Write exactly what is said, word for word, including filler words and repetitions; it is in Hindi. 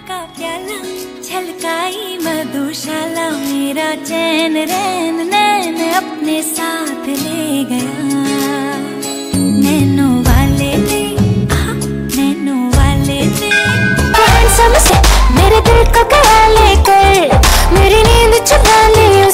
का प्याला छलकाई मधुशाला, मेरा चैन रैन नैन अपने साथ ले गया। नैनो वाले ने नैनो वाले ने हैंडसम से मेरे दिल को कहा लेकर, मेरी नींद चुरा ली।